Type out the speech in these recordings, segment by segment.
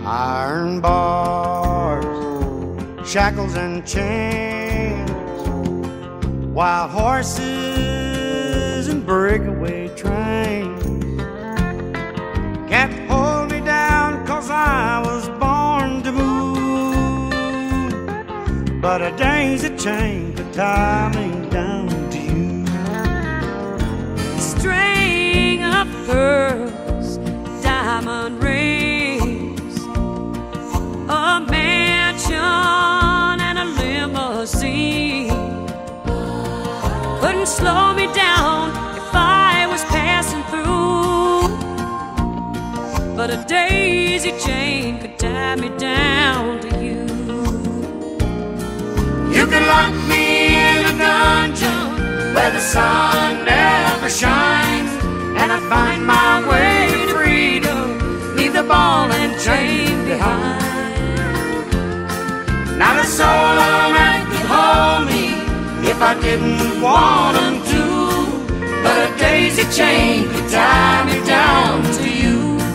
Iron bars, shackles and chains, wild horses and breakaway trains can't hold me down 'cause I was born to move. But a daisy chain could tie me down to you. String of pearls, diamond rings, a mansion and a limousine couldn't slow me down if I was passing through. But a daisy chain could tie me down to you. You could lock me in a dungeon where the sun never shines, and I'd find my way to freedom, leave the ball and chain behind. Not a soul on earth could hold me if I didn't want them to, but a daisy chain could tie me down to you.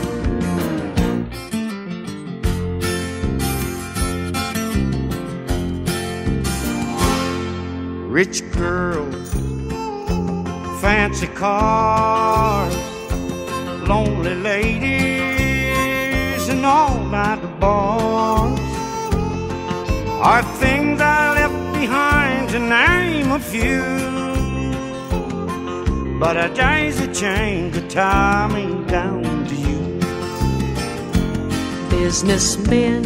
Rich girls, fancy cars, lonely ladies, and all-night bars are things I left behind, to name a few. But a daisy chain could tie me down to you. Businessmen,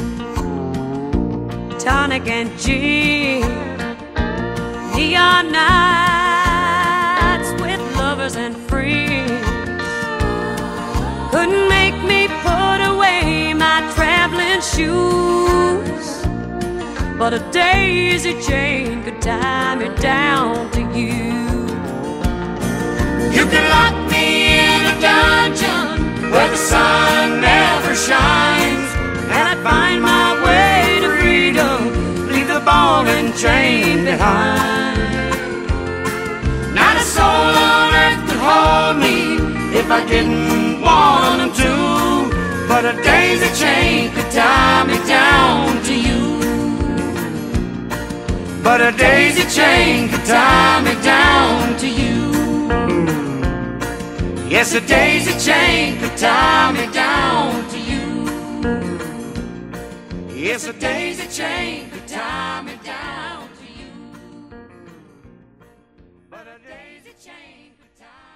tonic and gin, neon nights with lovers and friends couldn't make me put away my traveling shoes. But a daisy chain could tie me down to you. You could lock me in a dungeon where the sun never shines, and I'd find my way to freedom, leave the ball and chain behind. Not a soul on earth could hold me if I didn't want them to, but a daisy chain could tie me down to you. But a daisy chain could tie me down to you. Yes, a daisy chain could tie me down to you. Yes, a daisy chain could tie me down to you. But a daisy chain could tie